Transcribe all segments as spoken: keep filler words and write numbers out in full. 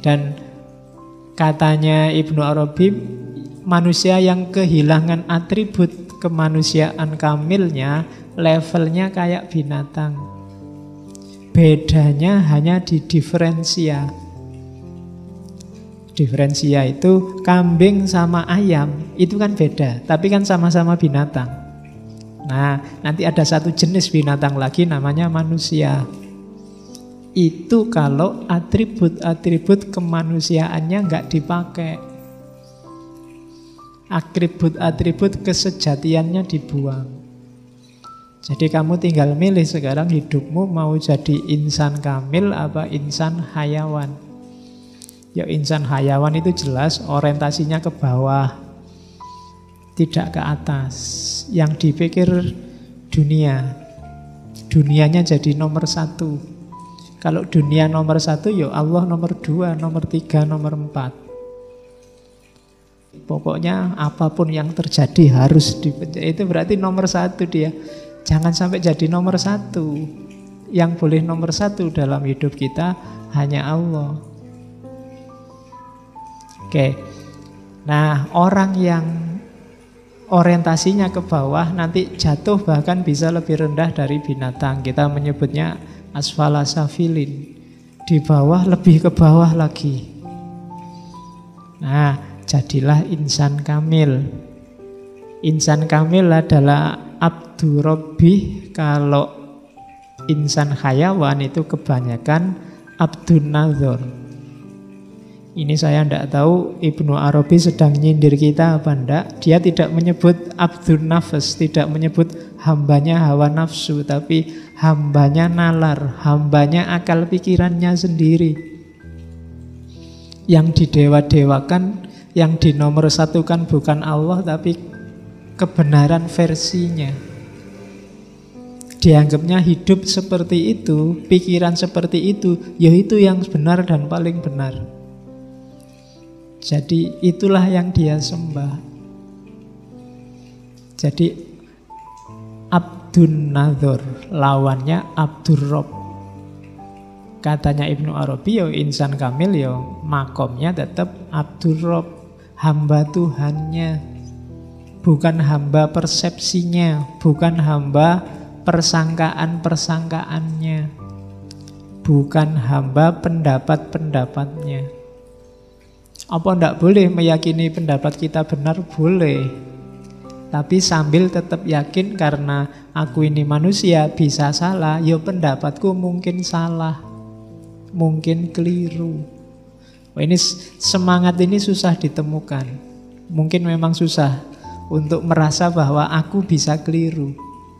Dan katanya Ibnu Arabi, manusia yang kehilangan atribut kemanusiaan kamilnya, levelnya kayak binatang. Bedanya hanya di diferensia. Diferensia itu kambing sama ayam, itu kan beda, tapi kan sama-sama binatang. Nah, nanti ada satu jenis binatang lagi namanya manusia. Itu kalau atribut-atribut kemanusiaannya nggak dipakai. Atribut-atribut kesejatiannya dibuang. Jadi kamu tinggal milih sekarang hidupmu mau jadi insan kamil apa insan hayawan. Ya insan hayawan itu jelas orientasinya ke bawah, tidak ke atas. Yang dipikir dunia, dunianya jadi nomor satu. Kalau dunia nomor satu, ya Allah nomor dua, nomor tiga, nomor empat. Pokoknya apapun yang terjadi harus dipencet. Itu berarti nomor satu dia. Jangan sampai jadi nomor satu. Yang boleh nomor satu dalam hidup kita hanya Allah. Oke. Nah, orang yang orientasinya ke bawah nanti jatuh bahkan bisa lebih rendah dari binatang. Kita menyebutnya asfala safilin. Di bawah lebih ke bawah lagi. Nah, jadilah insan kamil. Insan kamil adalah abdu rabbih. Kalau insan hayawan itu kebanyakan abdun nazar. Ini saya tidak tahu Ibnu Arabi sedang nyindir kita apa enggak. Dia tidak menyebut abdun nafas, tidak menyebut hambanya hawa nafsu, tapi hambanya nalar, hambanya akal pikirannya sendiri. Yang didewa-dewakan, yang dinomor satukan bukan Allah, tapi kebenaran versinya. Dianggapnya hidup seperti itu, pikiran seperti itu, yaitu yang benar dan paling benar. Jadi itulah yang dia sembah. Jadi abdun nazar, lawannya abdur rob. Katanya Ibnu Arabi, ya insan kamil ya makomnya tetap abdur rob, hamba Tuhannya. Bukan hamba persepsinya, bukan hamba persangkaan-persangkaannya, bukan hamba pendapat-pendapatnya. Apa ndak boleh meyakini pendapat kita benar? Boleh. Tapi sambil tetap yakin karena aku ini manusia bisa salah, ya pendapatku mungkin salah, mungkin keliru. Wah, ini semangat ini susah ditemukan. Mungkin memang susah untuk merasa bahwa aku bisa keliru.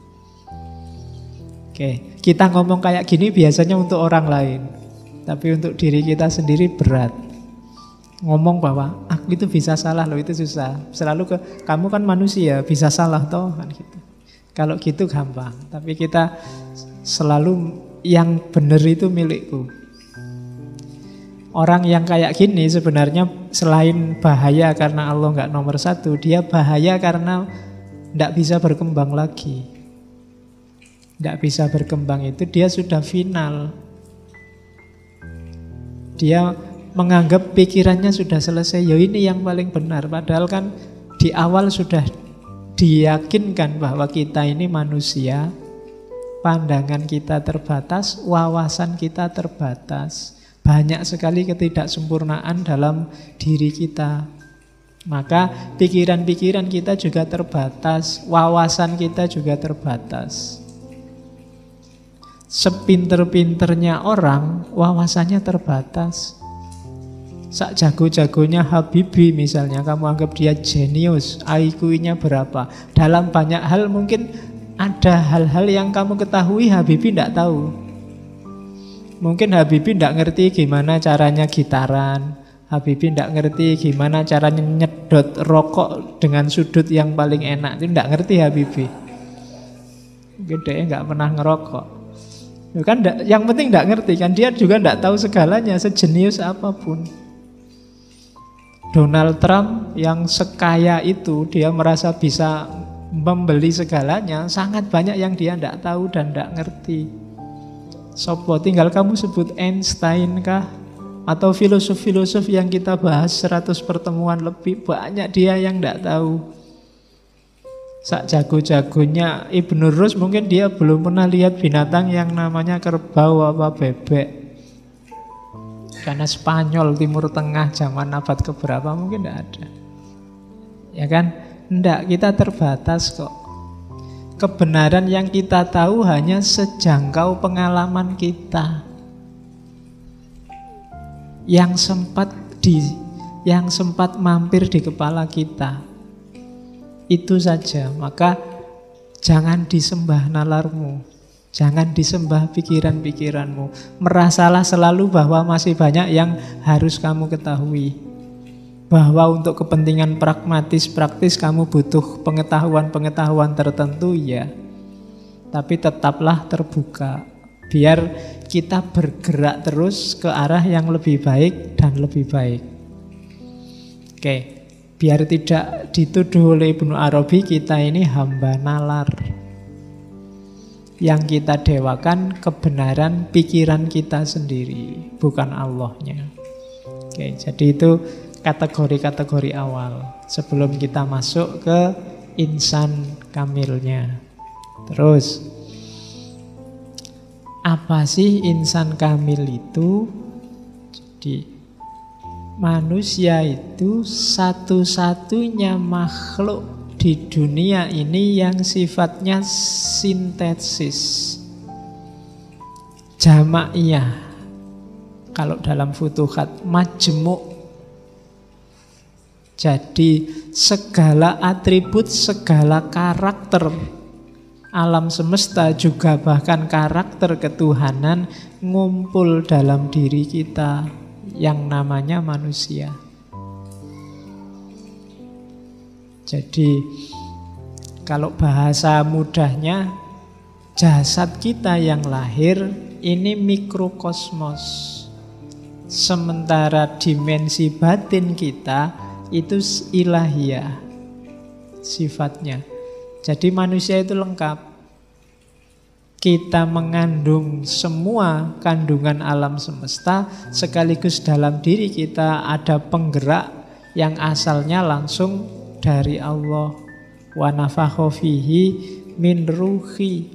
Oke, kita ngomong kayak gini biasanya untuk orang lain, tapi untuk diri kita sendiri berat. Ngomong bahwa aku itu bisa salah loh, itu susah. Selalu ke kamu kan manusia, bisa salah toh kan gitu. Kalau gitu gampang, tapi kita selalu yang benar itu milikku. Orang yang kayak gini sebenarnya selain bahaya karena Allah nggak nomor satu, dia bahaya karena nggak bisa berkembang lagi. Nggak bisa berkembang itu dia sudah final. Dia menganggap pikirannya sudah selesai, ya ini yang paling benar. Padahal kan di awal sudah diyakinkan bahwa kita ini manusia, pandangan kita terbatas, wawasan kita terbatas. Banyak sekali ketidaksempurnaan dalam diri kita. Maka pikiran-pikiran kita juga terbatas, wawasan kita juga terbatas. Sepinter-pinternya orang, wawasannya terbatas. Sak jago-jagonya Habibie misalnya, kamu anggap dia jenius, I Q-nya berapa. Dalam banyak hal mungkin ada hal-hal yang kamu ketahui Habibie tidak tahu. Mungkin Habibie tidak ngerti gimana caranya gitaran, Habibie tidak ngerti gimana caranya nyedot rokok dengan sudut yang paling enak. Itu tidak ngerti Habibie. Mungkin dia nggak pernah ngerokok. Kan yang penting tidak ngerti kan, dia juga tidak tahu segalanya, sejenius apapun. Donald Trump yang sekaya itu, dia merasa bisa membeli segalanya, sangat banyak yang dia tidak tahu dan tidak ngerti. Sopo, tinggal kamu sebut Einstein kah, Atau filosof-filosof yang kita bahas seratus pertemuan lebih, banyak dia yang tidak tahu. Sak jago-jagonya Ibnu Rus mungkin dia belum pernah lihat binatang yang namanya kerbau apa bebek. Karena Spanyol, Timur Tengah, zaman abad keberapa mungkin tidak ada. Ya kan? Tidak, kita terbatas kok. Kebenaran yang kita tahu hanya sejangkau pengalaman kita, yang sempat di, yang sempat mampir di kepala kita. Itu saja. Maka jangan disembah nalarmu, jangan disembah pikiran-pikiranmu. Merasalah selalu bahwa masih banyak yang harus kamu ketahui. Bahwa untuk kepentingan pragmatis praktis kamu butuh pengetahuan-pengetahuan tertentu, ya. Tapi tetaplah terbuka. Biar kita bergerak terus ke arah yang lebih baik dan lebih baik. Oke, biar tidak dituduh oleh Ibnu Arabi kita ini hamba nalar. Yang kita dewakan kebenaran pikiran kita sendiri, bukan Allahnya. Oke, jadi itu kategori-kategori awal sebelum kita masuk ke insan kamilnya. Terus, apa sih insan kamil itu? Jadi, manusia itu satu-satunya makhluk di dunia ini yang sifatnya sintesis, jamaiyah. Kalau dalam Futuhat, majmu'. Jadi segala atribut, segala karakter alam semesta, juga bahkan karakter ketuhanan ngumpul dalam diri kita yang namanya manusia. Jadi kalau bahasa mudahnya, jasad kita yang lahir ini mikrokosmos, sementara dimensi batin kita itu ilahiyah sifatnya. Jadi manusia itu lengkap. Kita mengandung semua kandungan alam semesta, sekaligus dalam diri kita ada penggerak yang asalnya langsung dari Allah. Wa nafakha fihi min ruhi.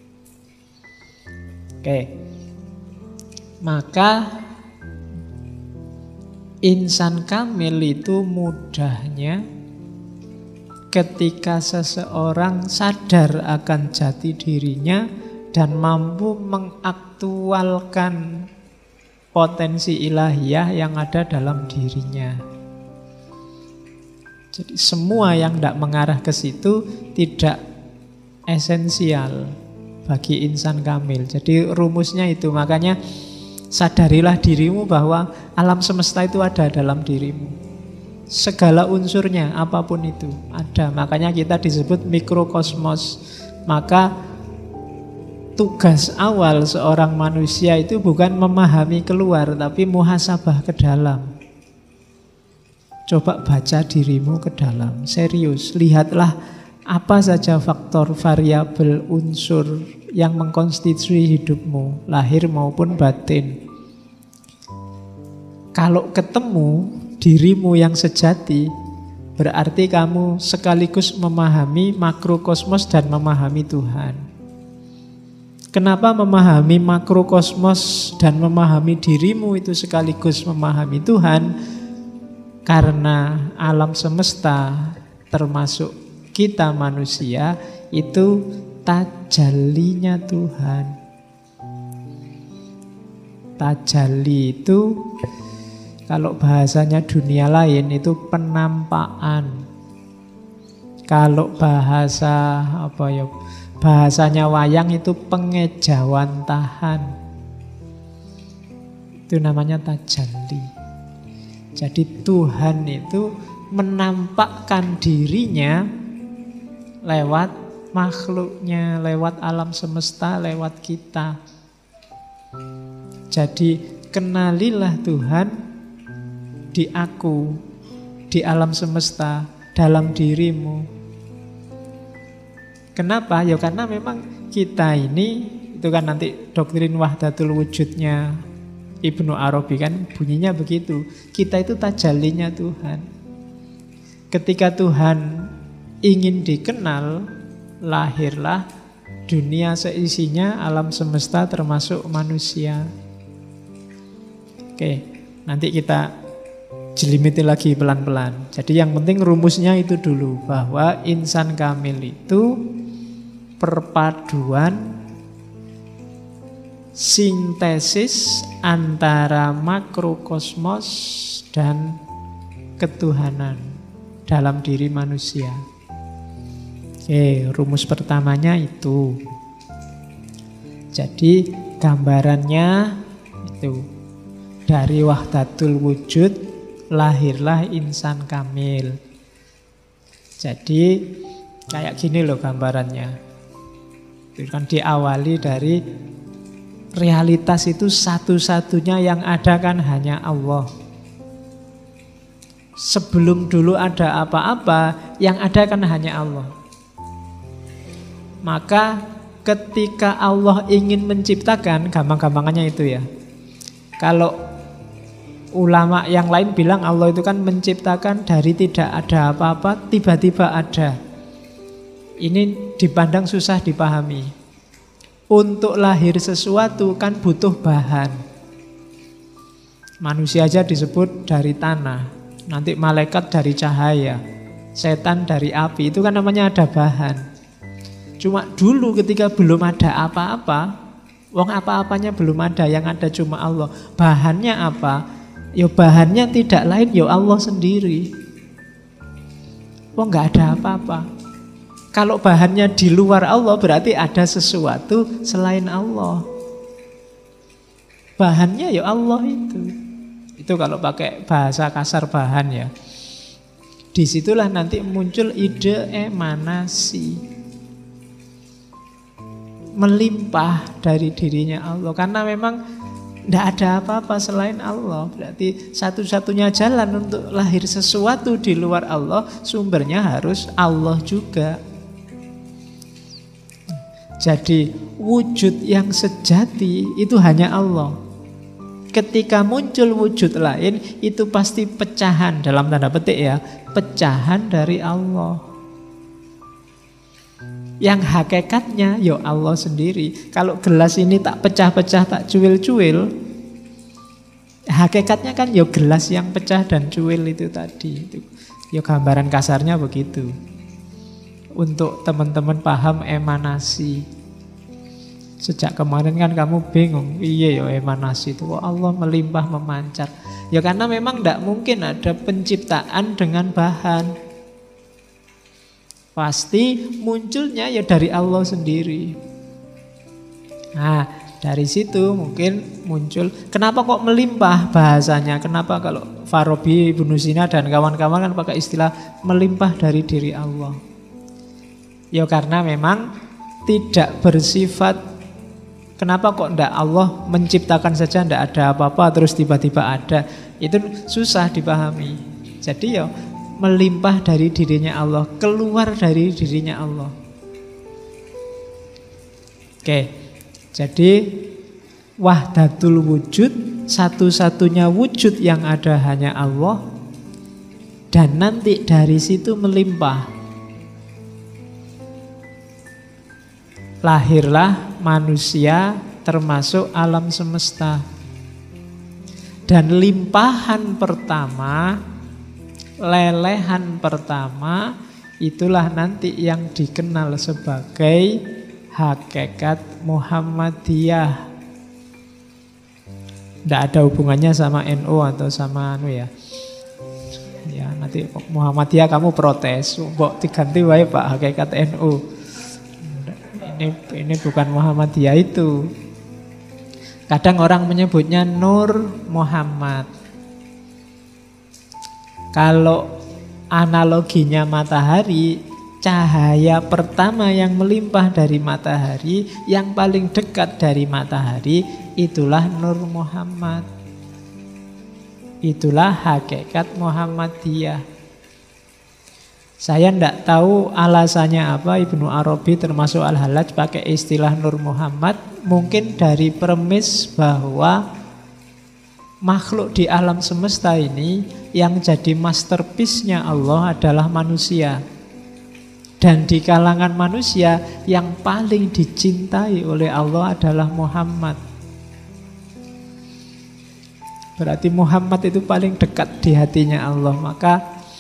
Oke. Maka insan kamil itu mudahnya ketika seseorang sadar akan jati dirinya dan mampu mengaktualkan potensi ilahiyah yang ada dalam dirinya. Jadi semua yang tidak mengarah ke situ tidak esensial bagi insan kamil. Jadi rumusnya itu, makanya sadarilah dirimu bahwa alam semesta itu ada dalam dirimu. Segala unsurnya, apapun itu, ada. Makanya kita disebut mikrokosmos. Maka tugas awal seorang manusia itu bukan memahami keluar, tapi muhasabah ke dalam. Coba baca dirimu ke dalam, serius. Lihatlah apa saja faktor, variabel, unsur yang mengkonstitusi hidupmu, lahir maupun batin. Kalau ketemu dirimu yang sejati, berarti kamu sekaligus memahami makrokosmos dan memahami Tuhan. Kenapa memahami makrokosmos dan memahami dirimu itu sekaligus memahami Tuhan? Karena alam semesta termasuk kita manusia itu tajallinya Tuhan. Tajalli itu kalau bahasanya dunia lain itu penampakan. Kalau bahasa apa ya? Bahasanya wayang itu pengejawantahan. Itu namanya tajalli. Jadi Tuhan itu menampakkan dirinya lewat makhluknya, lewat alam semesta, lewat kita. Jadi kenalilah Tuhan di aku, di alam semesta, dalam dirimu. Kenapa? Ya karena memang kita ini, itu kan nanti doktrin wahdatul wujudnya Ibnu Arabi kan bunyinya begitu. Kita itu tajallinya Tuhan. Ketika Tuhan ingin dikenal, lahirlah dunia seisinya, alam semesta termasuk manusia. Oke, nanti kita jelimiti lagi pelan-pelan. Jadi yang penting rumusnya itu dulu, bahwa insan kamil itu perpaduan sintesis antara makrokosmos dan ketuhanan dalam diri manusia. Oke, rumus pertamanya itu. Jadi gambarannya itu, dari wahdatul wujud lahirlah insan kamil. Jadi kayak gini loh gambarannya. Itu kan diawali dari realitas itu satu-satunya yang ada kan hanya Allah. Sebelum dulu ada apa-apa, yang ada kan hanya Allah. Maka ketika Allah ingin menciptakan, gampang-gampangannya itu ya. Kalau ulama yang lain bilang Allah itu kan menciptakan dari tidak ada apa-apa, tiba-tiba ada. Ini dipandang susah dipahami. Untuk lahir sesuatu kan butuh bahan. Manusia aja disebut dari tanah, nanti malaikat dari cahaya, setan dari api, itu kan namanya ada bahan. Cuma dulu ketika belum ada apa-apa, wong apa-apanya belum ada, yang ada cuma Allah. Bahannya apa? Ya bahannya tidak lain, ya Allah sendiri. Wong nggak ada apa-apa. Kalau bahannya di luar Allah berarti ada sesuatu selain Allah. Bahannya ya Allah itu. Itu kalau pakai bahasa kasar bahan ya. Disitulah nanti muncul ide emanasi. Melimpah dari dirinya Allah. Karena memang tidak ada apa-apa selain Allah. Berarti satu-satunya jalan untuk lahir sesuatu di luar Allah, sumbernya harus Allah juga. Jadi wujud yang sejati itu hanya Allah. Ketika muncul wujud lain, itu pasti pecahan, dalam tanda petik ya, pecahan dari Allah. Yang hakikatnya ya Allah sendiri. Kalau gelas ini tak pecah-pecah, tak cuil-cuil, hakikatnya kan ya gelas yang pecah dan cuil itu tadi. Itu ya gambaran kasarnya begitu. Untuk teman-teman paham emanasi. Sejak kemarin kan kamu bingung, iya ya emanasi itu, kok Allah melimpah memancar. Ya karena memang tidak mungkin ada penciptaan dengan bahan. Pasti munculnya ya dari Allah sendiri. Nah, dari situ mungkin muncul, kenapa kok melimpah bahasanya? Kenapa kalau Farabi, Ibnu Sina dan kawan-kawan kan pakai istilah melimpah dari diri Allah? Ya karena memang tidak bersifat, kenapa kok ndak Allah menciptakan saja ndak ada apa-apa terus tiba-tiba ada. Itu susah dipahami. Jadi ya melimpah dari dirinya Allah, keluar dari dirinya Allah. Oke, jadi wahdatul wujud, satu-satunya wujud yang ada hanya Allah. Dan nanti dari situ melimpah. Lahirlah manusia termasuk alam semesta. Dan limpahan pertama, lelehan pertama, itulah nanti yang dikenal sebagai hakikat Muhammadiyah. Tidak ada hubungannya sama N U atau sama anu ya. Ya nanti Muhammadiyah kamu protes, mbok diganti wae Pak hakikat N U. Ini ini bukan Muhammadiyah itu. Kadang orang menyebutnya Nur Muhammad. Kalau analoginya matahari, cahaya pertama yang melimpah dari matahari, yang paling dekat dari matahari, itulah Nur Muhammad. Itulah hakikat Muhammadiyah. Saya tidak tahu alasannya apa Ibnu Arabi termasuk Al-Hallaj pakai istilah Nur Muhammad. Mungkin dari premis bahwa makhluk di alam semesta ini yang jadi masterpiece-nya Allah adalah manusia. Dan di kalangan manusia yang paling dicintai oleh Allah adalah Muhammad. Berarti Muhammad itu paling dekat di hatinya Allah. Maka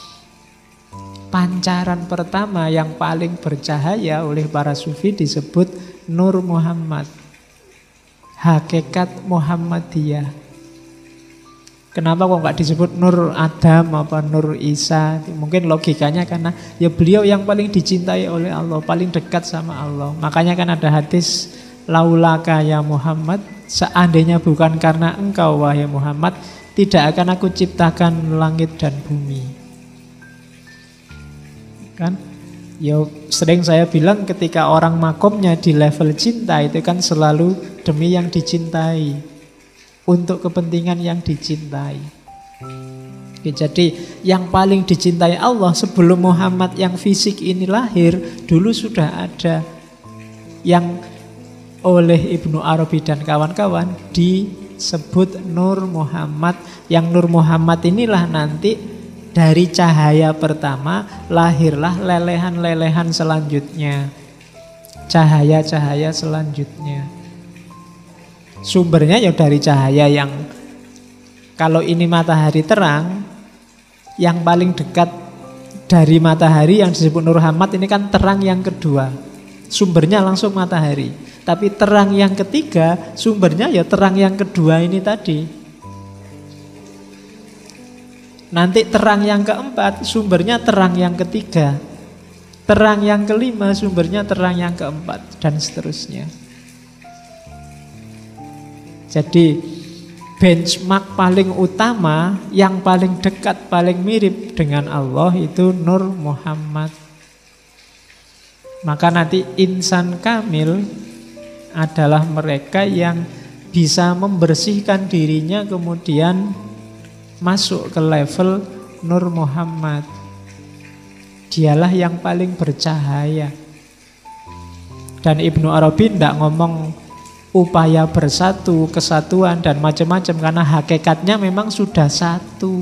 pancaran pertama yang paling bercahaya oleh para sufi disebut Nur Muhammad, hakikat Muhammadiyah. Kenapa kok nggak disebut Nur Adam apa Nur Isa? Mungkin logikanya karena ya beliau yang paling dicintai oleh Allah, paling dekat sama Allah. Makanya kan ada hadis laulaka ya Muhammad, seandainya bukan karena engkau wahai Muhammad, tidak akan aku ciptakan langit dan bumi. Kan? Ya sering saya bilang ketika orang makomnya di level cinta itu kan selalu demi yang dicintai, untuk kepentingan yang dicintai. Oke, jadi yang paling dicintai Allah sebelum Muhammad yang fisik ini lahir, dulu sudah ada yang oleh Ibnu Arabi dan kawan-kawan disebut Nur Muhammad. Yang Nur Muhammad inilah nanti dari cahaya pertama lahirlah lelehan-lelehan selanjutnya, cahaya-cahaya selanjutnya. Sumbernya ya dari cahaya yang kalau ini matahari terang, yang paling dekat dari matahari yang disebut Nur Muhammad ini kan terang yang kedua. Sumbernya langsung matahari. Tapi terang yang ketiga, sumbernya ya terang yang kedua ini tadi. Nanti terang yang keempat, sumbernya terang yang ketiga. Terang yang kelima, sumbernya terang yang keempat, dan seterusnya. Jadi benchmark paling utama, yang paling dekat, paling mirip dengan Allah itu Nur Muhammad. Maka nanti insan kamil adalah mereka yang bisa membersihkan dirinya kemudian masuk ke level Nur Muhammad. Dialah yang paling bercahaya. Dan Ibnu Arabi tidak ngomong upaya bersatu, kesatuan dan macam-macam, karena hakikatnya memang sudah satu.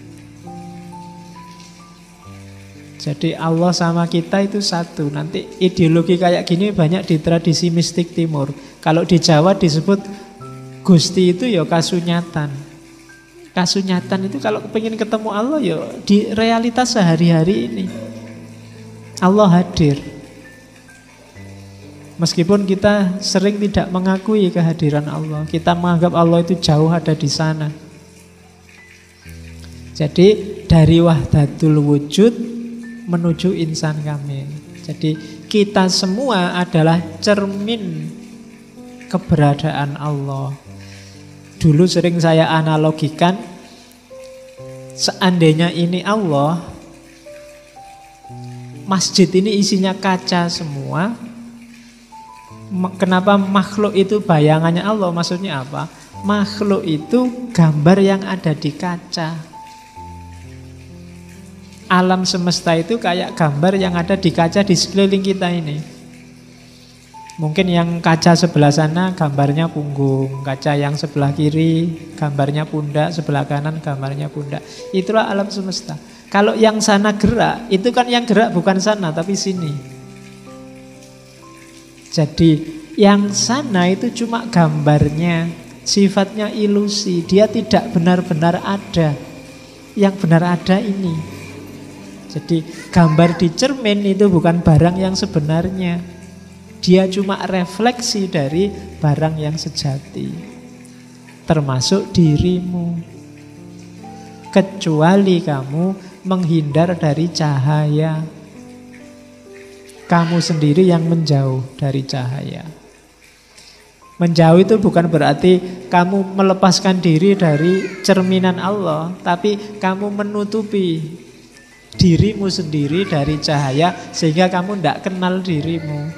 Jadi Allah sama kita itu satu. Nanti ideologi kayak gini banyak di tradisi mistik timur. Kalau di Jawa disebut Gusti itu ya kasunyatan. Kasunyatan itu kalau pengen ketemu Allah ya di realitas sehari-hari ini. Allah hadir. Meskipun kita sering tidak mengakui kehadiran Allah, kita menganggap Allah itu jauh ada di sana. Jadi dari wahdatul wujud menuju insan kamil. Jadi kita semua adalah cermin keberadaan Allah. Dulu sering saya analogikan, seandainya ini Allah, masjid ini isinya kaca semua. Kenapa makhluk itu bayangannya Allah? Maksudnya apa? Makhluk itu gambar yang ada di kaca. Alam semesta itu kayak gambar yang ada di kaca di sekeliling kita ini. Mungkin yang kaca sebelah sana gambarnya punggung, kaca yang sebelah kiri gambarnya pundak, sebelah kanan gambarnya pundak. Itulah alam semesta. Kalau yang sana gerak, itu kan yang gerak bukan sana tapi sini. Jadi yang sana itu cuma gambarnya, sifatnya ilusi, dia tidak benar-benar ada. Yang benar ada ini. Jadi gambar di cermin itu bukan barang yang sebenarnya. Dia cuma refleksi dari barang yang sejati. Termasuk dirimu. Kecuali kamu menghindar dari cahaya. Kamu sendiri yang menjauh dari cahaya. Menjauh itu bukan berarti kamu melepaskan diri dari cerminan Allah, tapi kamu menutupi dirimu sendiri dari cahaya sehingga kamu tidak kenal dirimu.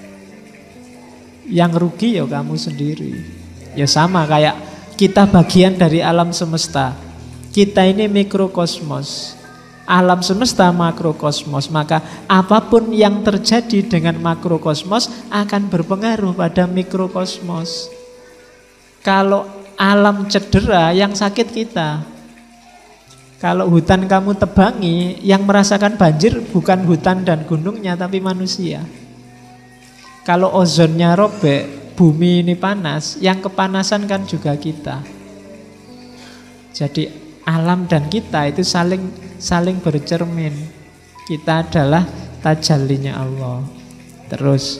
Yang rugi ya kamu sendiri. Ya sama kayak kita bagian dari alam semesta. Kita ini mikrokosmos. Alam semesta makrokosmos, maka apapun yang terjadi dengan makrokosmos akan berpengaruh pada mikrokosmos. Kalau alam cedera, yang sakit kita. Kalau hutan kamu tebangi, yang merasakan banjir bukan hutan dan gunungnya, tapi manusia. Kalau ozonnya robek, bumi ini panas, yang kepanasan kan juga kita. Jadi alam dan kita itu saling saling bercermin. Kita adalah tajallinya Allah. Terus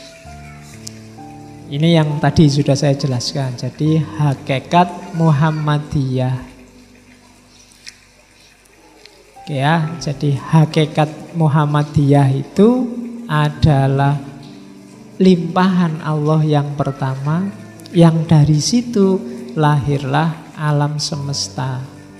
ini yang tadi sudah saya jelaskan. Jadi hakikat Muhammadiyah. Oke ya, jadi hakikat Muhammadiyah itu adalah limpahan Allah yang pertama, yang dari situ lahirlah alam semesta.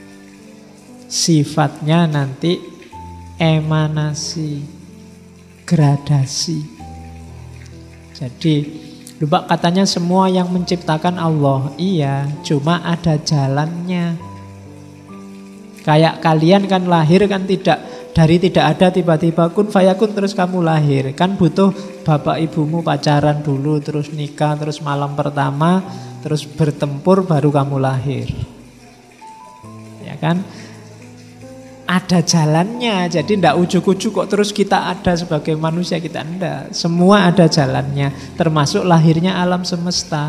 Sifatnya nanti emanasi, gradasi. Jadi lupa katanya semua yang menciptakan Allah. Iya, cuma ada jalannya. Kayak kalian kan lahir kan tidak dari tidak ada tiba-tiba kun fayakun terus kamu lahir. Kan butuh bapak ibumu pacaran dulu, terus nikah, terus malam pertama, terus bertempur baru kamu lahir. Ya kan? Ada jalannya, jadi tidak ujuk-ujuk kok terus kita ada sebagai manusia, kita enggak. Semua ada jalannya, termasuk lahirnya alam semesta.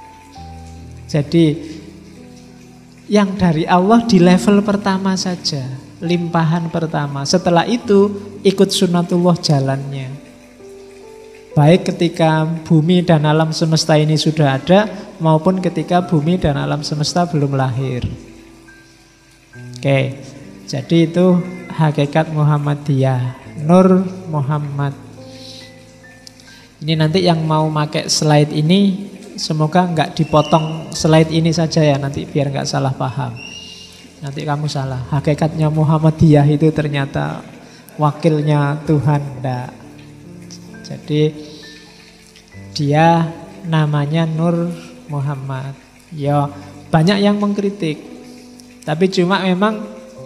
Jadi yang dari Allah di level pertama saja, limpahan pertama. Setelah itu ikut sunatullah jalannya. Baik ketika bumi dan alam semesta ini sudah ada, maupun ketika bumi dan alam semesta belum lahir. Oke, jadi itu hakikat Muhammadiyah, Nur Muhammad. Ini nanti yang mau pakai slide ini, semoga nggak dipotong slide ini saja ya, nanti biar nggak salah paham. Nanti kamu salah, hakikatnya Muhammadiyah itu ternyata wakilnya Tuhan. Nggak. Jadi dia namanya Nur Muhammad. Ya banyak yang mengkritik, tapi cuma memang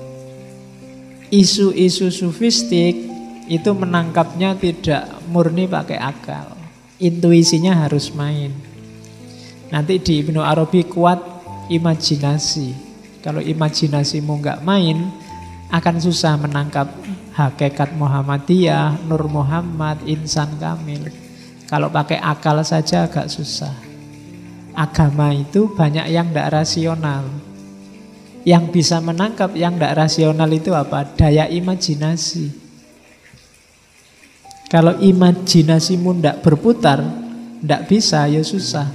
isu-isu sufistik itu menangkapnya tidak murni pakai akal. Intuisinya harus main. Nanti di Ibnu Arabi kuat imajinasi. Kalau imajinasimu nggak main, akan susah menangkap hakikat Muhammadiyah, Nur Muhammad, insan kamil. Kalau pakai akal saja agak susah. Agama itu banyak yang tidak rasional. Yang bisa menangkap yang tidak rasional itu apa? Daya imajinasi. Kalau imajinasimu tidak berputar, tidak bisa, ya susah.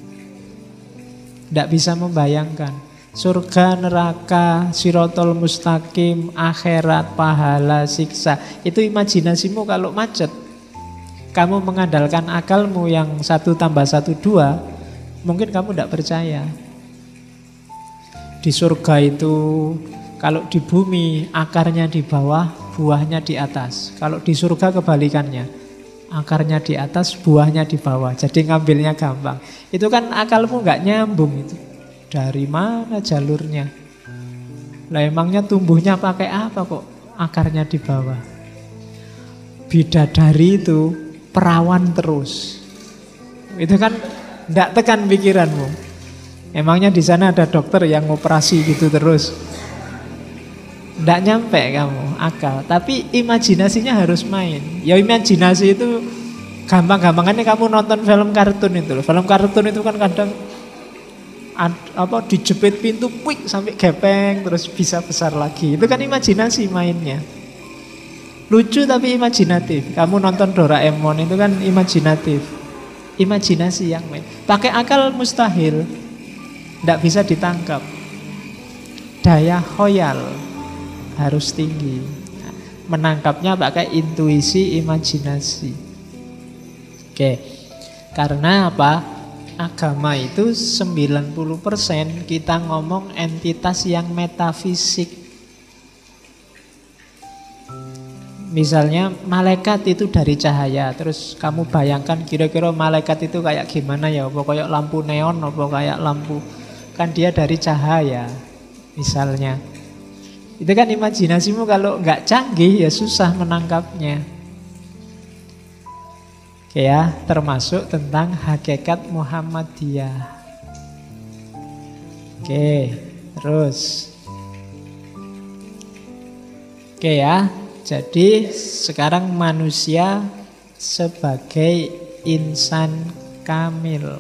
Tidak bisa membayangkan surga, neraka, sirotol mustaqim, akhirat, pahala, siksa. Itu imajinasimu kalau macet. Kamu mengandalkan akalmu yang satu tambah satu dua, mungkin kamu tidak percaya. Di surga itu, kalau di bumi akarnya di bawah, buahnya di atas. Kalau di surga kebalikannya, akarnya di atas, buahnya di bawah. Jadi ngambilnya gampang. Itu kan akalmu nggak nyambung itu. Dari mana jalurnya? Lah emangnya tumbuhnya pakai apa kok akarnya di bawah? Bidadari itu perawan terus. Itu kan nggak tekan pikiranmu. Emangnya di sana ada dokter yang operasi gitu terus? Nggak nyampe kamu akal. Tapi imajinasinya harus main. Ya imajinasi itu gampang-gampangannya kamu nonton film kartun itu loh. Film kartun itu kan kadang ad, apa dijepit pintu quick sampai gepeng terus bisa besar lagi. Itu kan imajinasi mainnya. Lucu tapi imajinatif. Kamu nonton Doraemon itu kan imajinatif. Imajinasi yang main. Pakai akal mustahil. Nggak bisa ditangkap. Daya khoyal harus tinggi. Menangkapnya pakai intuisi, imajinasi. Oke. Karena apa? Agama itu sembilan puluh persen kita ngomong entitas yang metafisik. Misalnya malaikat itu dari cahaya. Terus kamu bayangkan kira-kira malaikat itu kayak gimana ya? Apa kayak lampu neon, apa kayak lampu. Kan dia dari cahaya misalnya. Itu kan imajinasimu kalau nggak canggih ya susah menangkapnya. Oke ya, termasuk tentang hakikat Muhammadiyah. Oke, terus. Oke ya, jadi sekarang manusia sebagai insan kamil.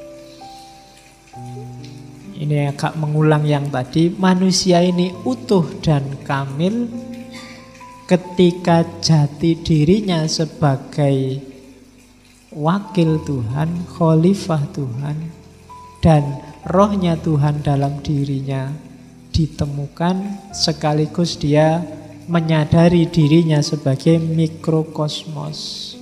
Ini agak mengulang yang tadi. Manusia ini utuh dan kamil ketika jati dirinya sebagai wakil Tuhan, khalifah Tuhan, dan rohnya Tuhan dalam dirinya ditemukan, sekaligus dia menyadari dirinya sebagai mikrokosmos.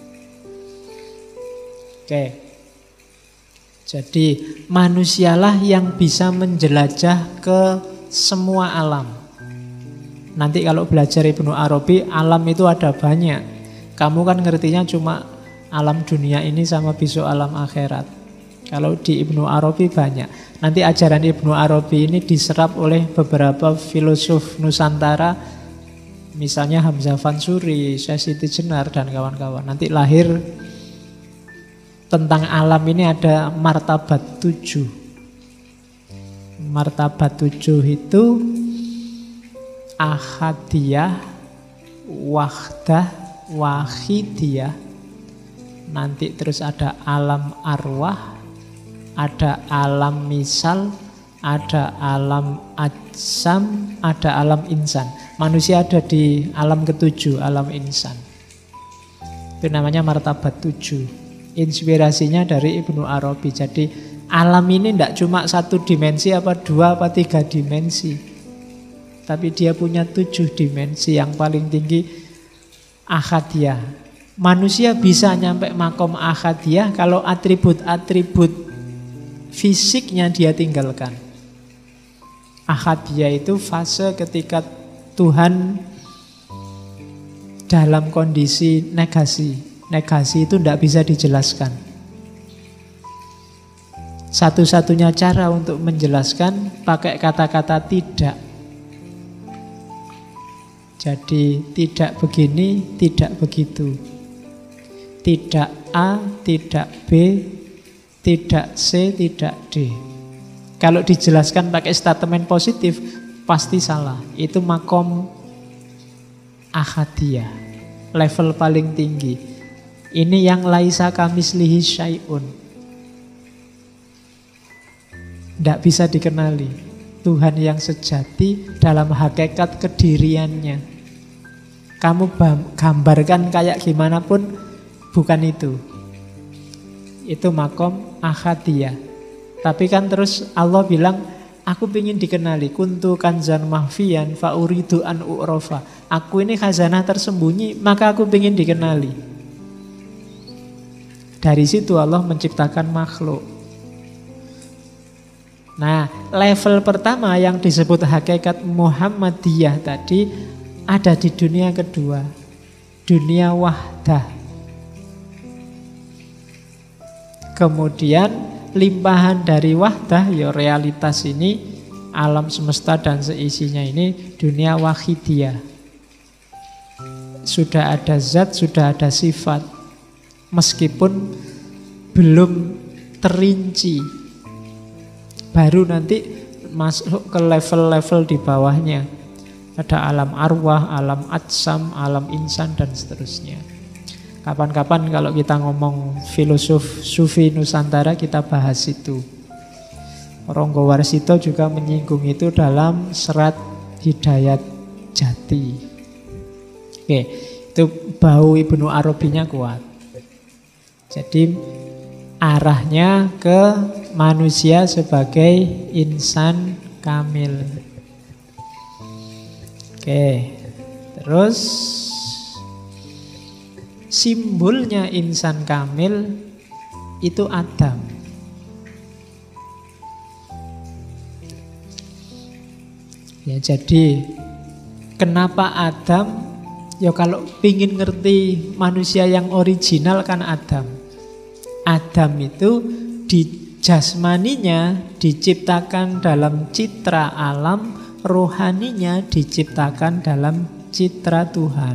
Oke. Jadi manusialah yang bisa menjelajah ke semua alam. Nanti kalau belajar Ibnu Arabi, alam itu ada banyak. Kamu kan ngertinya cuma alam dunia ini sama besok alam akhirat. Kalau di Ibnu Arabi banyak. Nanti ajaran Ibnu Arabi ini diserap oleh beberapa filosof Nusantara, misalnya Hamzah Fansuri, Syekh Siti Jenar, dan kawan-kawan. Nanti lahir tentang alam ini ada martabat tujuh. Martabat tujuh itu ahadiyah, wahdah, wahidiyah. Nanti terus ada alam arwah, ada alam misal, ada alam ajsam, ada alam insan. Manusia ada di alam ketujuh, alam insan. Itu namanya martabat tujuh. Inspirasinya dari Ibnu Arabi. Jadi alam ini tidak cuma satu dimensi, apa dua, apa tiga dimensi, tapi dia punya tujuh dimensi. Yang paling tinggi ahadiyah. Manusia bisa nyampe makom ahadiyah kalau atribut-atribut fisiknya dia tinggalkan. Ahadiyah itu fase ketika Tuhan dalam kondisi negasi. Negasi itu tidak bisa dijelaskan. Satu-satunya cara untuk menjelaskan pakai kata-kata tidak. Jadi tidak begini, tidak begitu. Tidak A, tidak B, tidak C, tidak D. Kalau dijelaskan pakai statement positif, pasti salah. Itu makom ahadiyah, level paling tinggi. Ini yang laisa kamislihi syai'un. Tidak bisa dikenali Tuhan yang sejati dalam hakikat kediriannya. Kamu gambarkan kayak gimana pun bukan itu. Itu makom ahadiyah. Tapi kan terus Allah bilang, aku ingin dikenali. Kuntu kanzan mahfiyan fa'uridu an u'rofa. Aku ini khazanah tersembunyi, maka aku ingin dikenali. Dari situ Allah menciptakan makhluk. Nah, level pertama yang disebut hakikat Muhammadiyah tadi ada di dunia kedua, dunia wahdah. Kemudian limpahan dari wahdah, ya realitas ini, alam semesta dan seisinya ini, dunia wahidiyah. Sudah ada zat, sudah ada sifat. Meskipun belum terinci, baru nanti masuk ke level-level di bawahnya. Ada alam arwah, alam ajsam, alam insan, dan seterusnya. Kapan-kapan kalau kita ngomong filosof sufi Nusantara, kita bahas itu. Ronggo Warsito juga menyinggung itu dalam serat Hidayat Jati. Oke, itu bau Ibnu Arabinya kuat. Jadi arahnya ke manusia sebagai insan kamil. Oke, terus simbolnya insan kamil itu Adam. Ya, jadi kenapa Adam? Ya kalau pingin ngerti manusia yang original kan Adam. Adam itu di jasmaninya diciptakan dalam citra alam, rohaninya diciptakan dalam citra Tuhan.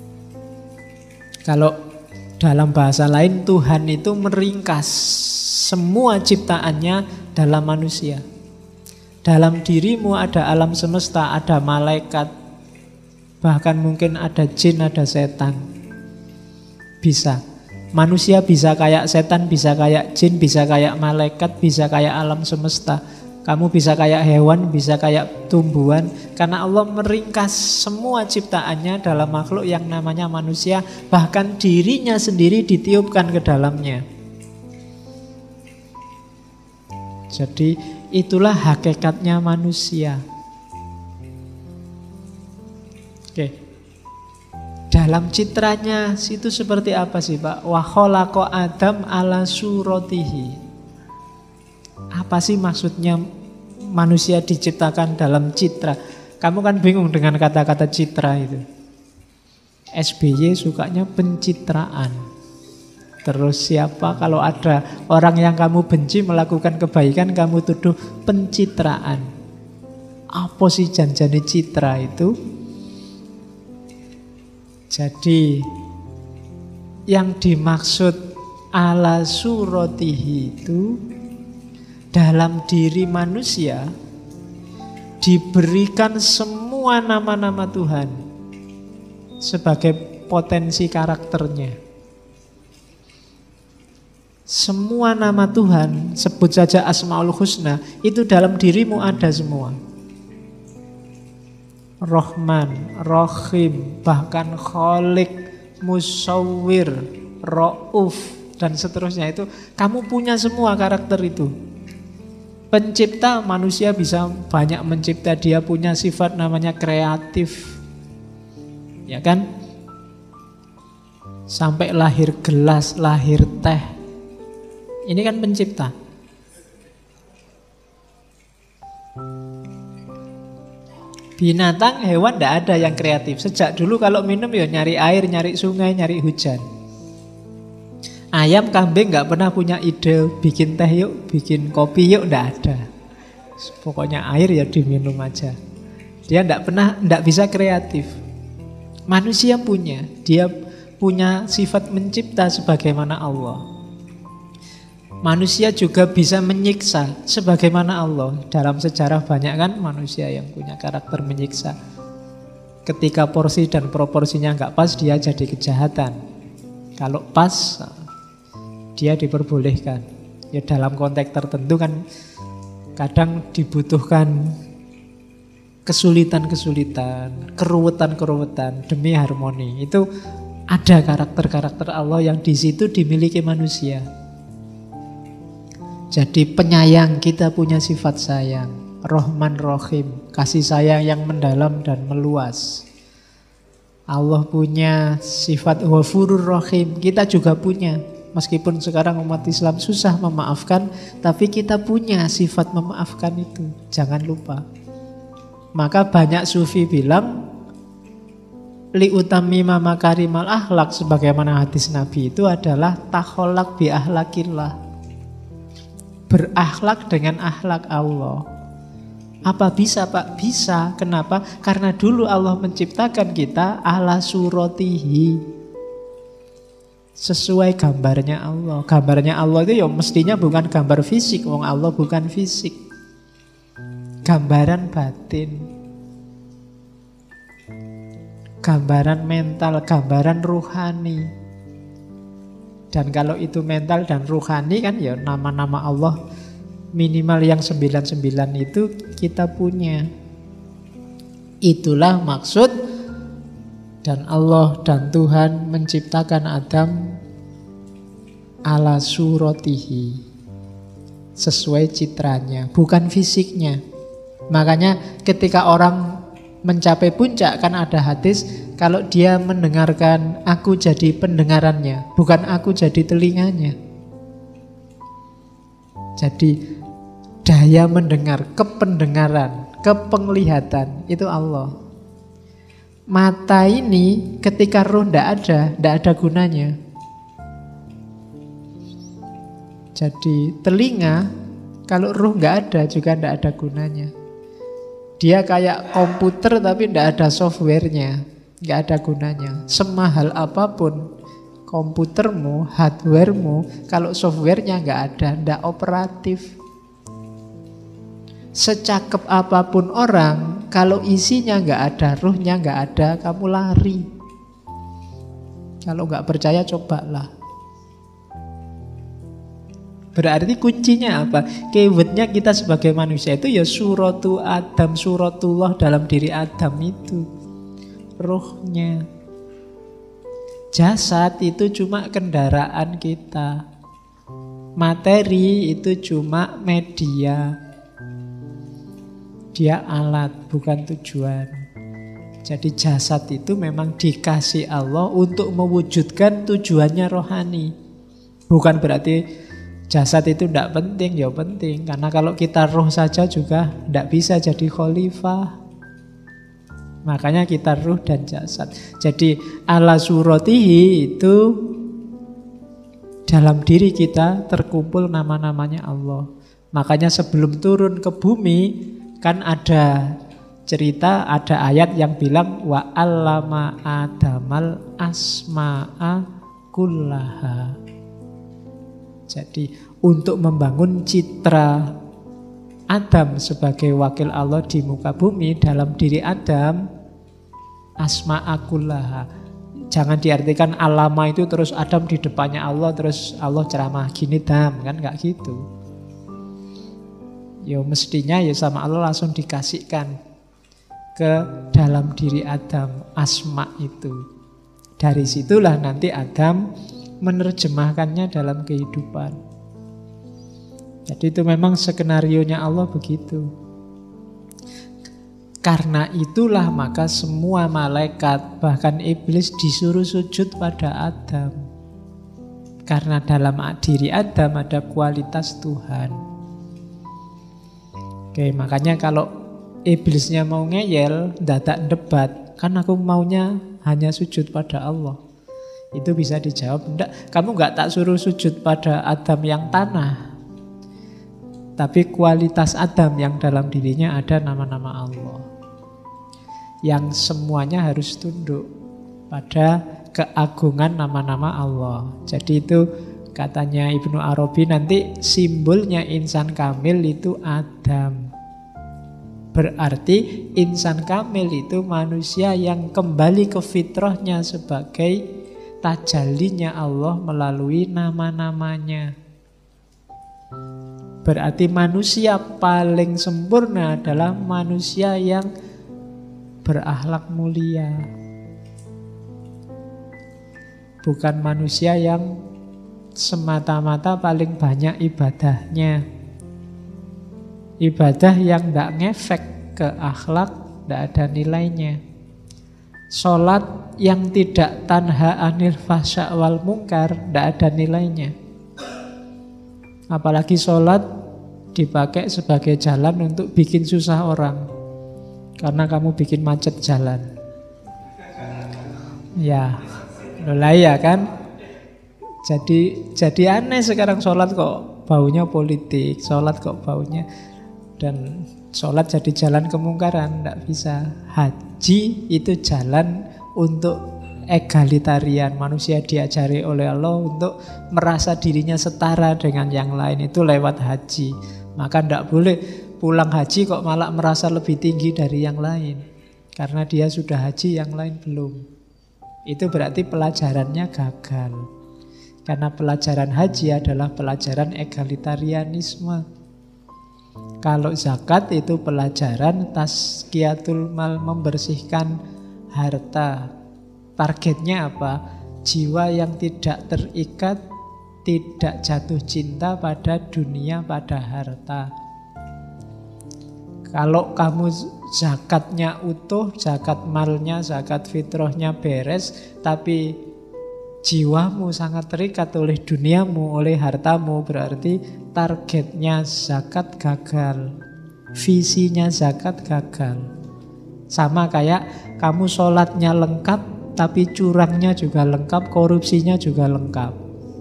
Kalau dalam bahasa lain, Tuhan itu meringkas semua ciptaannya dalam manusia. Dalam dirimu ada alam semesta, ada malaikat, bahkan mungkin ada jin, ada setan. Bisa. Manusia bisa kayak setan, bisa kayak jin, bisa kayak malaikat, bisa kayak alam semesta. Kamu bisa kayak hewan, bisa kayak tumbuhan. Karena Allah meringkas semua ciptaannya dalam makhluk yang namanya manusia. Bahkan dirinya sendiri ditiupkan ke dalamnya. Jadi itulah hakikatnya manusia. Oke. Dalam citranya itu seperti apa sih Pak? Wa khalaqa Adam ala suratihi. Apa sih maksudnya manusia diciptakan dalam citra? Kamu kan bingung dengan kata-kata citra itu. S B Y sukanya pencitraan. Terus siapa kalau ada orang yang kamu benci melakukan kebaikan, kamu tuduh pencitraan. Apa sih janjane citra itu? Jadi yang dimaksud ala suratihi itu dalam diri manusia diberikan semua nama-nama Tuhan sebagai potensi karakternya. Semua nama Tuhan, sebut saja Asmaul Husna, itu dalam dirimu ada semua. Rahman, Rahim, bahkan Khalik, Musawwir, Ra'uf, dan seterusnya itu. Kamu punya semua karakter itu. Pencipta, manusia bisa banyak mencipta. Dia punya sifat namanya kreatif. Ya kan? Sampai lahir gelas, lahir teh. Ini kan pencipta. Binatang, hewan tidak ada yang kreatif. Sejak dulu kalau minum ya nyari air, nyari sungai, nyari hujan. Ayam, kambing nggak pernah punya ide bikin teh yuk, bikin kopi yuk, tidak ada. Pokoknya air ya diminum aja. Dia tidak pernah, tidak bisa kreatif. Manusia punya, dia punya sifat mencipta sebagaimana Allah. Manusia juga bisa menyiksa sebagaimana Allah. Dalam sejarah banyak kan manusia yang punya karakter menyiksa. Ketika porsi dan proporsinya nggak pas, dia jadi kejahatan. Kalau pas, dia diperbolehkan. Ya dalam konteks tertentu kan kadang dibutuhkan kesulitan-kesulitan, keruwetan-keruwetan demi harmoni. Itu ada karakter-karakter Allah yang di situ dimiliki manusia. Jadi penyayang, kita punya sifat sayang. Rahman Rahim, kasih sayang yang mendalam dan meluas. Allah punya sifat Ghafurur Rahim, kita juga punya. Meskipun sekarang umat Islam susah memaafkan, tapi kita punya sifat memaafkan itu. Jangan lupa. Maka banyak sufi bilang li utamima makarimal akhlak, sebagaimana hadis Nabi itu adalah takholak bi ahlakillah. Berakhlak dengan akhlak Allah. Apa bisa Pak? Bisa. Kenapa? Karena dulu Allah menciptakan kita ala suratihi, sesuai gambarnya Allah. Gambarnya Allah itu ya mestinya bukan gambar fisik. Wong Allah bukan fisik. Gambaran batin, gambaran mental, gambaran ruhani. Dan kalau itu mental dan ruhani kan ya nama-nama Allah minimal yang sembilan sembilan itu kita punya. Itulah maksud dan Allah dan Tuhan menciptakan Adam ala suratihi, sesuai citranya, bukan fisiknya. Makanya ketika orang mencapai puncak kan ada hadis, kalau dia mendengarkan, aku jadi pendengarannya, bukan aku jadi telinganya. Jadi daya mendengar, kependengaran, kepenglihatan itu Allah. Mata ini ketika roh tidak ada, tidak ada gunanya. Jadi telinga kalau roh nggak ada juga tidak ada gunanya. Dia kayak komputer tapi tidak ada softwarenya, nggak ada gunanya. Semahal apapun komputermu, hardwaremu, kalau softwarenya nggak ada, nggak operatif. Secakep apapun orang, kalau isinya nggak ada, ruhnya nggak ada, kamu lari. Kalau nggak percaya, cobalah. Berarti kuncinya apa? Keywordnya kita sebagai manusia itu ya suratu Adam, suratullah dalam diri Adam itu. Ruhnya. Jasad itu cuma kendaraan kita. Materi itu cuma media. Dia alat, bukan tujuan. Jadi jasad itu memang dikasih Allah untuk mewujudkan tujuannya rohani. Bukan berarti jasad itu tidak penting, ya penting. Karena kalau kita roh saja juga tidak bisa jadi khalifah. Makanya kita ruh dan jasad. Jadi ala suratihi itu dalam diri kita terkumpul nama-namanya Allah. Makanya sebelum turun ke bumi kan ada cerita, ada ayat yang bilang wa 'allama adamal asma'a kullaha. Jadi untuk membangun citra Adam sebagai wakil Allah di muka bumi, dalam diri Adam asma'a kullaha. Jangan diartikan alama itu terus Adam di depannya Allah, terus Allah ceramah gini dam, kan nggak gitu. Ya mestinya ya sama Allah langsung dikasihkan ke dalam diri Adam asma itu. Dari situlah nanti Adam menerjemahkannya dalam kehidupan. Jadi itu memang skenarionya Allah begitu. Karena itulah maka semua malaikat bahkan iblis disuruh sujud pada Adam. Karena dalam diri Adam ada kualitas Tuhan. Oke, makanya kalau iblisnya mau ngeyel, dadak debat, kan aku maunya hanya sujud pada Allah. Itu bisa dijawab, enggak, kamu enggak tak suruh sujud pada Adam yang tanah. Tapi kualitas Adam yang dalam dirinya ada nama-nama Allah. Yang semuanya harus tunduk pada keagungan nama-nama Allah. Jadi itu katanya Ibnu Arabi nanti simbolnya insan kamil itu Adam. Berarti insan kamil itu manusia yang kembali ke fitrahnya sebagai tajallinya Allah melalui nama-namanya. Berarti manusia paling sempurna adalah manusia yang berakhlak mulia. Bukan manusia yang semata-mata paling banyak ibadahnya. Ibadah yang tidak ngefek ke akhlak, tidak ada nilainya. Sholat yang tidak tanha anil fahsya wal mungkar, tidak ada nilainya. Apalagi sholat dipakai sebagai jalan untuk bikin susah orang. Karena kamu bikin macet jalan. Ya, mulai ya kan? Jadi jadi aneh sekarang sholat kok baunya politik, sholat kok baunya, dan sholat jadi jalan kemungkaran, tidak bisa. Haji itu jalan untuk egalitarian, manusia diajari oleh Allah untuk merasa dirinya setara dengan yang lain, itu lewat haji. Maka tidak boleh pulang haji kok malah merasa lebih tinggi dari yang lain, karena dia sudah haji, yang lain belum. Itu berarti pelajarannya gagal. Karena pelajaran haji adalah pelajaran egalitarianisme. Kalau zakat itu pelajaran tazkiyatul mal, membersihkan harta. Targetnya apa? Jiwa yang tidak terikat, tidak jatuh cinta pada dunia, pada harta. Kalau kamu zakatnya utuh, zakat malnya, zakat fitrahnya beres, tapi jiwamu sangat terikat oleh duniamu, oleh hartamu, berarti targetnya zakat gagal, visinya zakat gagal. Sama kayak kamu sholatnya lengkap, tapi curangnya juga lengkap, korupsinya juga lengkap.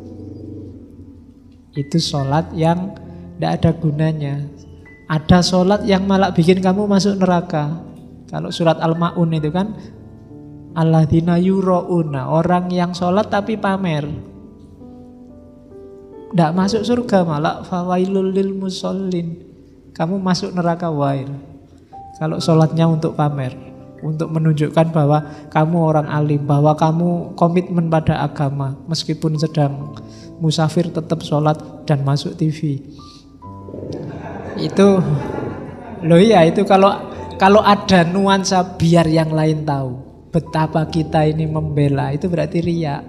Itu sholat yang tidak ada gunanya. Ada sholat yang malah bikin kamu masuk neraka. Kalau surat Al-Ma'un itu kan, Alladzina yura'una, orang yang sholat tapi pamer. Tidak masuk surga, malah fawailul lil musallin. Kamu masuk neraka wair kalau sholatnya untuk pamer, untuk menunjukkan bahwa kamu orang alim, bahwa kamu komitmen pada agama, meskipun sedang musafir tetap sholat dan masuk T V. Itu loh ya, itu kalau kalau ada nuansa biar yang lain tahu betapa kita ini membela, itu berarti riya.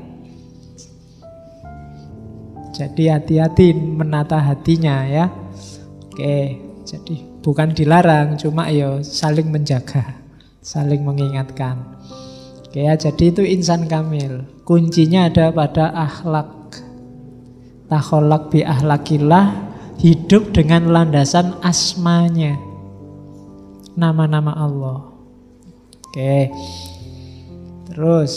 Jadi hati-hati menata hatinya ya. Oke, jadi bukan dilarang, cuma ya saling menjaga, saling mengingatkan. Oke ya, jadi itu insan kamil. Kuncinya ada pada akhlak. Takholak bi akhlakillah, hidup dengan landasan asmanya, nama-nama Allah. Oke. Terus,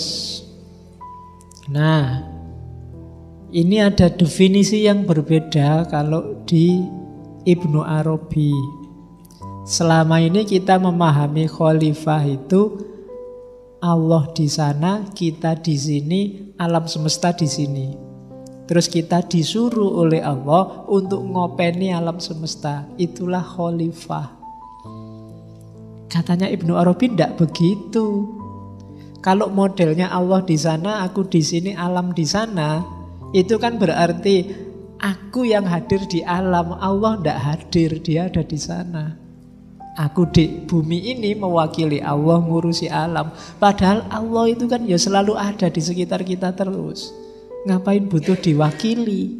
nah, ini ada definisi yang berbeda kalau di Ibnu Arabi. Selama ini kita memahami khalifah itu Allah di sana, kita di sini, alam semesta di sini. Terus kita disuruh oleh Allah untuk ngopeni alam semesta. Itulah khalifah. Katanya Ibnu Arabi tidak begitu. Kalau modelnya Allah di sana, aku di sini, alam di sana, itu kan berarti aku yang hadir di alam, Allah tidak hadir, dia ada di sana. Aku di bumi ini mewakili Allah ngurusi alam. Padahal Allah itu kan ya selalu ada di sekitar kita terus. Ngapain butuh diwakili?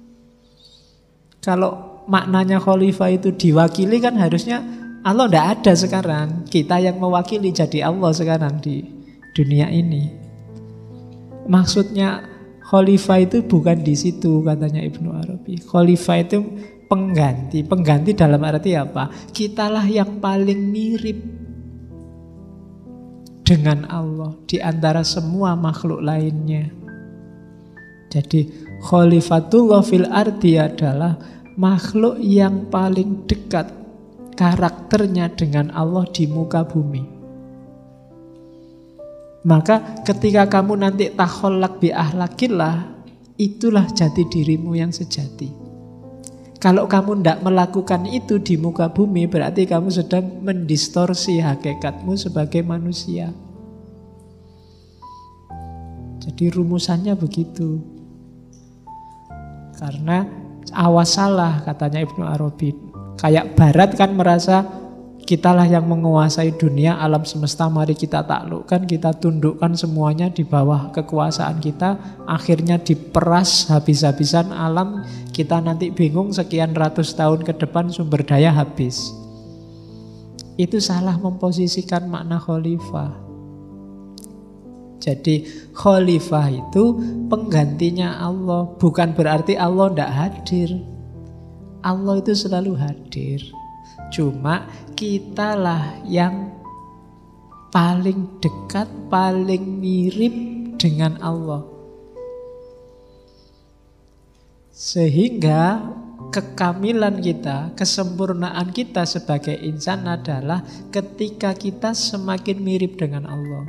Kalau maknanya khalifah itu diwakili, kan harusnya Allah tidak ada sekarang. Kita yang mewakili jadi Allah sekarang di dunia ini. Maksudnya khalifah itu bukan di situ, katanya Ibnu Arabi. Khalifah itu pengganti. Pengganti dalam arti apa? Kitalah yang paling mirip dengan Allah di antara semua makhluk lainnya. Jadi khalifatullah fil ardi adalah makhluk yang paling dekat karakternya dengan Allah di muka bumi. Maka ketika kamu nanti takholak bi ahlakillah, itulah jati dirimu yang sejati. Kalau kamu tidak melakukan itu di muka bumi, berarti kamu sedang mendistorsi hakikatmu sebagai manusia. Jadi rumusannya begitu. Karena awas salah, katanya Ibnu Arabi. Kayak Barat kan merasa kitalah yang menguasai dunia, alam semesta, mari kita taklukkan, kita tundukkan semuanya di bawah kekuasaan kita. Akhirnya diperas habis-habisan alam, kita nanti bingung sekian ratus tahun ke depan sumber daya habis. Itu salah memposisikan makna khalifah. Jadi khalifah itu penggantinya Allah. Bukan berarti Allah tidak hadir. Allah itu selalu hadir. Cuma kitalah yang paling dekat, paling mirip dengan Allah. Sehingga kekamilan kita, kesempurnaan kita sebagai insan adalah ketika kita semakin mirip dengan Allah.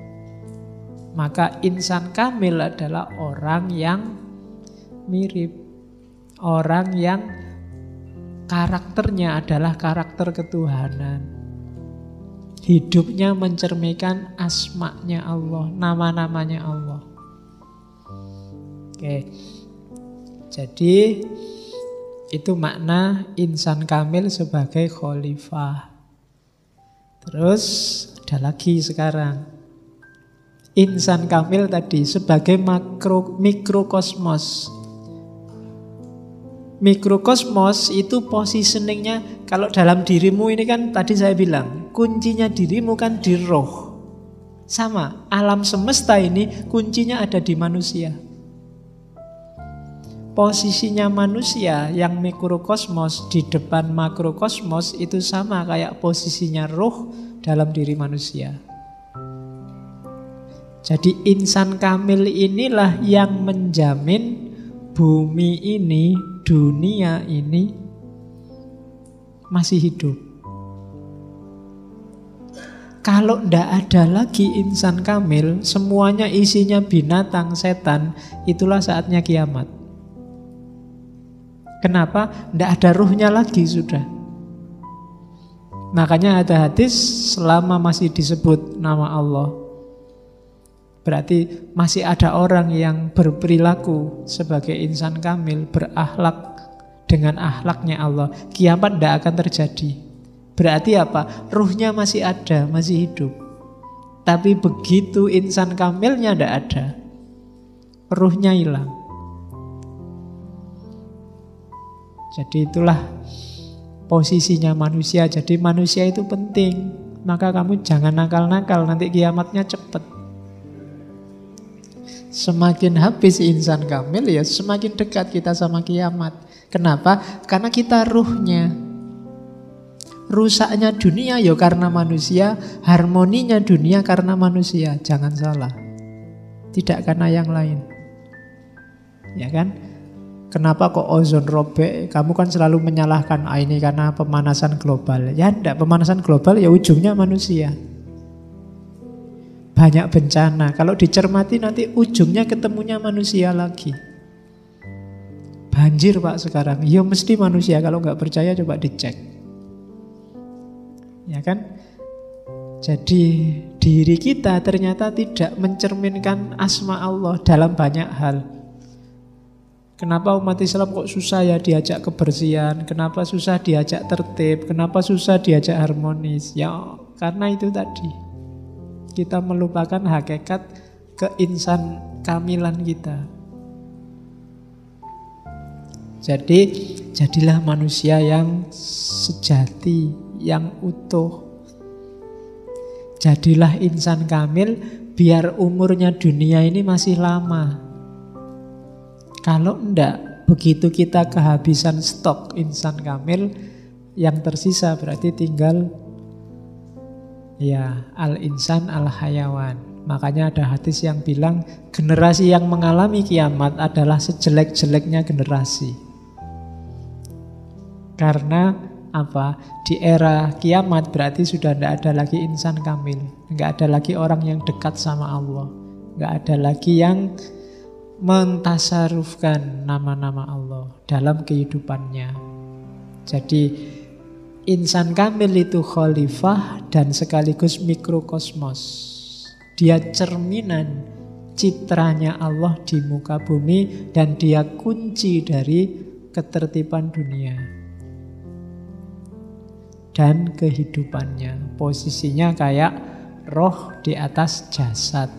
Maka insan kamil adalah orang yang mirip, orang yang karakternya adalah karakter ketuhanan. Hidupnya mencerminkan asma'nya Allah, nama-namanya Allah. Oke. Jadi itu makna insan kamil sebagai khalifah. Terus ada lagi sekarang. Insan kamil tadi sebagai makro mikrokosmos. Mikrokosmos itu positioningnya, kalau dalam dirimu ini kan tadi saya bilang kuncinya dirimu kan di roh. Sama, alam semesta ini kuncinya ada di manusia. Posisinya manusia yang mikrokosmos di depan makrokosmos itu sama kayak posisinya roh dalam diri manusia. Jadi insan kamil inilah yang menjamin bumi ini, dunia ini masih hidup. Kalau ndak ada lagi insan kamil, semuanya isinya binatang, setan, itulah saatnya kiamat. Kenapa? Ndak ada ruhnya lagi sudah. Makanya ada hadis, selama masih disebut nama Allah, berarti masih ada orang yang berperilaku sebagai insan kamil, berakhlak dengan akhlaknya Allah, kiamat ndak akan terjadi. Berarti apa? Ruhnya masih ada, masih hidup. Tapi begitu insan kamilnya tidak ada, ruhnya hilang. Jadi itulah posisinya manusia. Jadi manusia itu penting. Maka kamu jangan nakal-nakal, nanti kiamatnya cepat. Semakin habis insan kamil, ya semakin dekat kita sama kiamat. Kenapa? Karena kita ruhnya. Rusaknya dunia ya karena manusia, harmoninya dunia karena manusia. Jangan salah. Tidak karena yang lain. Ya kan? Kenapa kok ozon robek? Kamu kan selalu menyalahkan, ah ini karena pemanasan global. Ya enggak, pemanasan global ya ujungnya manusia. Banyak bencana. Kalau dicermati nanti ujungnya ketemunya manusia lagi. Banjir Pak sekarang. Ya mesti manusia. Kalau nggak percaya coba dicek. Ya kan? Jadi diri kita ternyata tidak mencerminkan asma Allah dalam banyak hal. Kenapa umat Islam kok susah ya diajak kebersihan? Kenapa susah diajak tertib? Kenapa susah diajak harmonis? Ya karena itu tadi. Kita melupakan hakikat keinsan kamilan kita. Jadi jadilah manusia yang sejati, yang utuh. Jadilah insan kamil biar umurnya dunia ini masih lama. Kalau enggak, begitu kita kehabisan stok insan kamil, yang tersisa berarti tinggal ya al-insan al-hayawan. Makanya ada hadis yang bilang generasi yang mengalami kiamat adalah sejelek-jeleknya generasi. Karena apa? Di era kiamat berarti sudah tidak ada lagi insan kamil, nggak ada lagi orang yang dekat sama Allah, nggak ada lagi yang mentasarufkan nama-nama Allah dalam kehidupannya. Jadi insan kamil itu khalifah dan sekaligus mikrokosmos. Dia cerminan citranya Allah di muka bumi dan dia kunci dari ketertiban dunia dan kehidupannya. Posisinya kayak roh di atas jasad.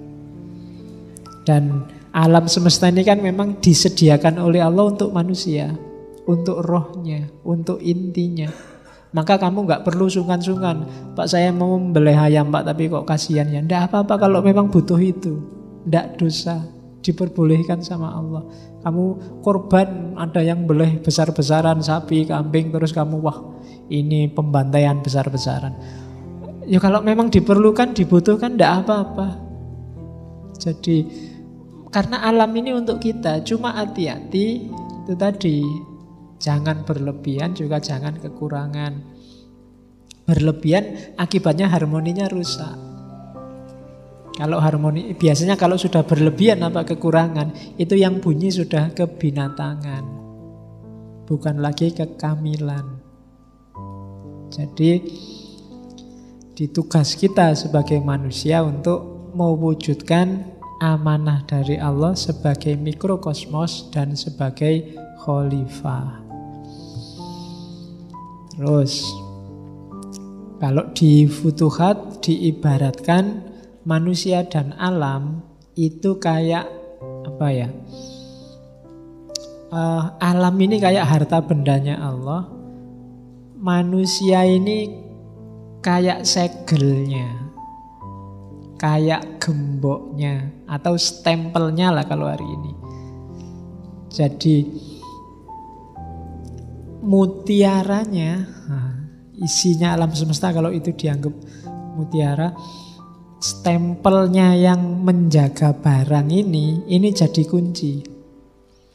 Dan alam semesta ini kan memang disediakan oleh Allah untuk manusia, untuk rohnya, untuk intinya. Maka kamu gak perlu sungkan-sungkan, Pak saya mau membelih ayam Pak, tapi kok kasihan ya. Tidak apa-apa kalau memang butuh itu. Tidak dosa, diperbolehkan sama Allah. Kamu korban, ada yang beleh besar-besaran sapi, kambing, terus kamu wah ini pembantaian besar-besaran. Ya kalau memang diperlukan, dibutuhkan, tidak apa-apa. Jadi karena alam ini untuk kita, cuma hati-hati itu tadi. Jangan berlebihan, juga jangan kekurangan. Berlebihan akibatnya harmoninya rusak. Kalau harmoni, biasanya kalau sudah berlebihan apa kekurangan, itu yang bunyi sudah kebinatangan, bukan lagi kekamilan. Jadi ditugas kita sebagai manusia untuk mewujudkan amanah dari Allah sebagai mikrokosmos dan sebagai khalifah. Terus kalau di Futuhat diibaratkan manusia dan alam itu kayak apa ya? Uh, alam ini kayak harta bendanya Allah. Manusia ini kayak segelnya, kayak gemboknya atau stempelnya lah kalau hari ini. Jadi mutiaranya, nah, isinya alam semesta kalau itu dianggap mutiara, stempelnya yang menjaga barang ini, ini jadi kunci.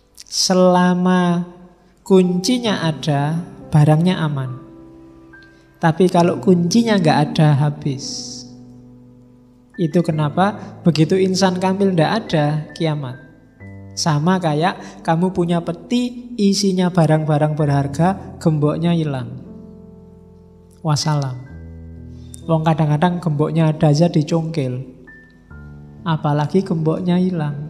Selama kuncinya ada, barangnya aman. Tapi kalau kuncinya nggak ada, habis. Itu kenapa begitu insan kamil nggak ada, kiamat. Sama kayak kamu punya peti, isinya barang-barang berharga, gemboknya hilang. Wassalam. Wong kadang-kadang gemboknya ada aja dicongkel. Apalagi gemboknya hilang.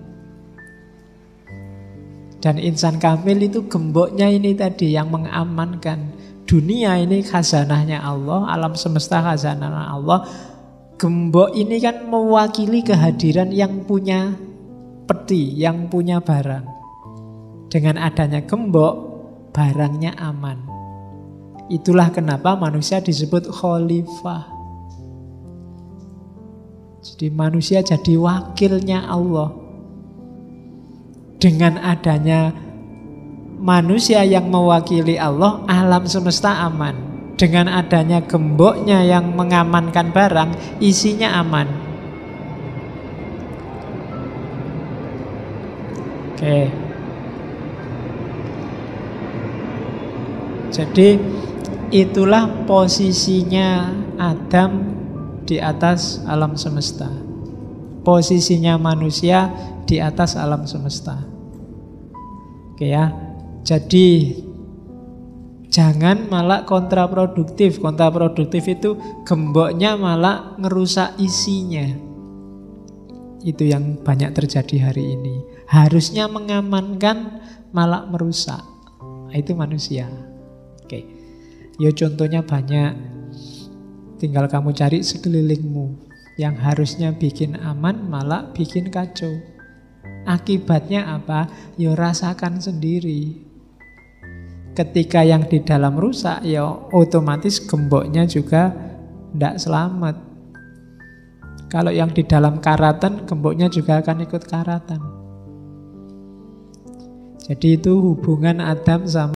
Dan insan kamil itu gemboknya ini tadi yang mengamankan. Dunia ini khazanahnya Allah, alam semesta khazanah Allah. Gembok ini kan mewakili kehadiran yang punya peti, yang punya barang. Dengan adanya gembok, barangnya aman. Itulah kenapa manusia disebut khalifah. Jadi manusia jadi wakilnya Allah. Dengan adanya manusia yang mewakili Allah, alam semesta aman. Dengan adanya gemboknya yang mengamankan barang, isinya aman. Oke. Jadi itulah posisinya Adam di atas alam semesta. Posisinya manusia di atas alam semesta. Oke ya. Jadi jangan malah kontraproduktif. Kontraproduktif itu gemboknya malah ngerusak isinya. Itu yang banyak terjadi hari ini. Harusnya mengamankan malah merusak. Itu manusia. Oke. Ya contohnya banyak. Tinggal kamu cari sekelilingmu. Yang harusnya bikin aman malah bikin kacau. Akibatnya apa? Ya rasakan sendiri. Ketika yang di dalam rusak, ya otomatis gemboknya juga tidak selamat. Kalau yang di dalam karatan, gemboknya juga akan ikut karatan. Jadi itu hubungan Adam sama